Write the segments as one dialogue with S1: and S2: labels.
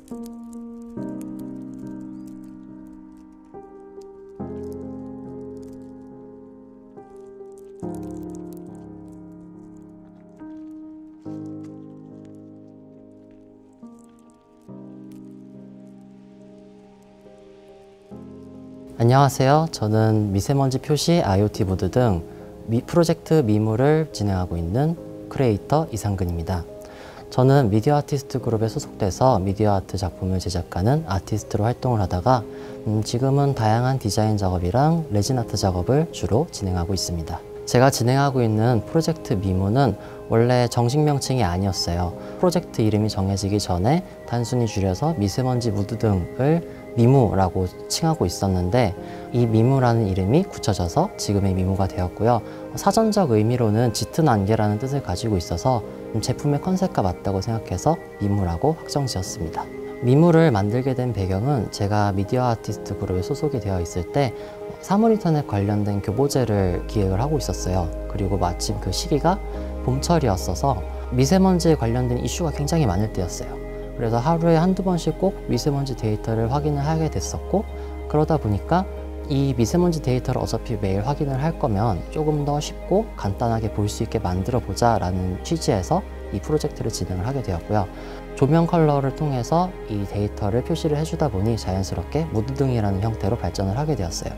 S1: 안녕하세요. 저는 미세먼지 표시, IoT 보드 등 프로젝트 미무를 진행하고 있는 크리에이터 이상근입니다. 저는 미디어 아티스트 그룹에 소속돼서 미디어 아트 작품을 제작하는 아티스트로 활동을 하다가 지금은 다양한 디자인 작업이랑 레진 아트 작업을 주로 진행하고 있습니다. 제가 진행하고 있는 프로젝트 미무는 원래 정식 명칭이 아니었어요. 프로젝트 이름이 정해지기 전에 단순히 줄여서 미세먼지 무드 등을 미무라고 칭하고 있었는데, 이 미무라는 이름이 굳혀져서 지금의 미무가 되었고요. 사전적 의미로는 짙은 안개라는 뜻을 가지고 있어서 제품의 컨셉과 맞다고 생각해서 미무라고 확정지었습니다. 미무를 만들게 된 배경은 제가 미디어 아티스트 그룹에 소속이 되어 있을 때 사물인터넷 관련된 교보제를 기획을 하고 있었어요. 그리고 마침 그 시기가 봄철이었어서 미세먼지에 관련된 이슈가 굉장히 많을 때였어요. 그래서 하루에 한두 번씩 꼭 미세먼지 데이터를 확인을 하게 됐었고, 그러다 보니까 이 미세먼지 데이터를 어차피 매일 확인을 할 거면 조금 더 쉽고 간단하게 볼 수 있게 만들어 보자 라는 취지에서 이 프로젝트를 진행을 하게 되었고요. 조명 컬러를 통해서 이 데이터를 표시를 해주다 보니 자연스럽게 무드등이라는 형태로 발전을 하게 되었어요.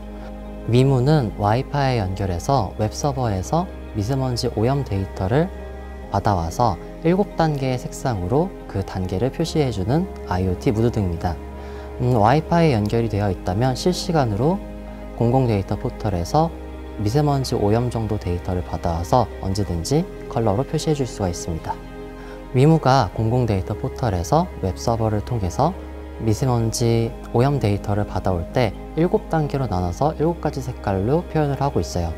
S1: 미무는 와이파이에 연결해서 웹서버에서 미세먼지 오염 데이터를 받아와서 7단계의 색상으로 그 단계를 표시해주는 IoT 무드등입니다. 와이파이에 연결이 되어 있다면 실시간으로 공공 데이터 포털에서 미세먼지 오염 정도 데이터를 받아와서 언제든지 컬러로 표시해 줄 수가 있습니다. 미무가 공공 데이터 포털에서 웹서버를 통해서 미세먼지 오염 데이터를 받아올 때 7단계로 나눠서 7가지 색깔로 표현을 하고 있어요.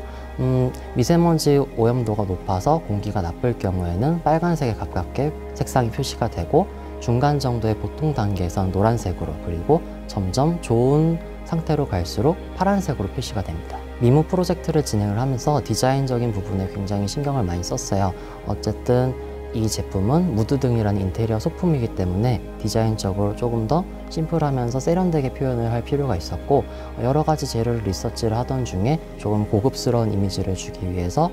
S1: 미세먼지 오염도가 높아서 공기가 나쁠 경우에는 빨간색에 가깝게 색상이 표시가 되고, 중간 정도의 보통 단계에선 노란색으로, 그리고 점점 좋은 상태로 갈수록 파란색으로 표시가 됩니다. 미무 프로젝트를 진행을 하면서 디자인적인 부분에 굉장히 신경을 많이 썼어요. 어쨌든 이 제품은 무드등이라는 인테리어 소품이기 때문에 디자인적으로 조금 더 심플하면서 세련되게 표현을 할 필요가 있었고, 여러 가지 재료를 리서치를 하던 중에 조금 고급스러운 이미지를 주기 위해서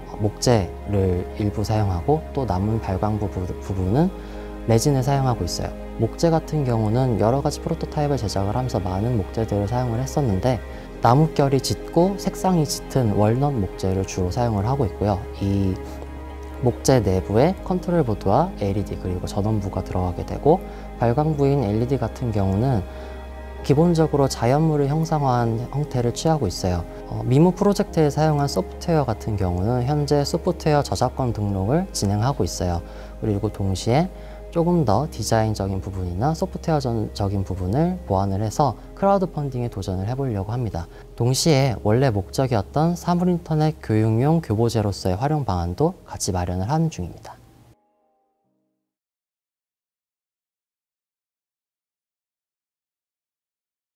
S1: 목재를 일부 사용하고, 또 남은 발광 부분은 레진을 사용하고 있어요. 목재 같은 경우는 여러 가지 프로토타입을 제작을 하면서 많은 목재들을 사용을 했었는데, 나뭇결이 짙고 색상이 짙은 월넛 목재를 주로 사용을 하고 있고요. 이 목재 내부에 컨트롤 보드와 LED 그리고 전원부가 들어가게 되고, 발광부인 LED 같은 경우는 기본적으로 자연물을 형상화한 형태를 취하고 있어요. 미무 프로젝트에 사용한 소프트웨어 같은 경우는 현재 소프트웨어 저작권 등록을 진행하고 있어요. 그리고 동시에 조금 더 디자인적인 부분이나 소프트웨어적인 부분을 보완을 해서 크라우드 펀딩에 도전을 해보려고 합니다. 동시에 원래 목적이었던 사물인터넷 교육용 교보제로서의 활용 방안도 같이 마련을 하는 중입니다.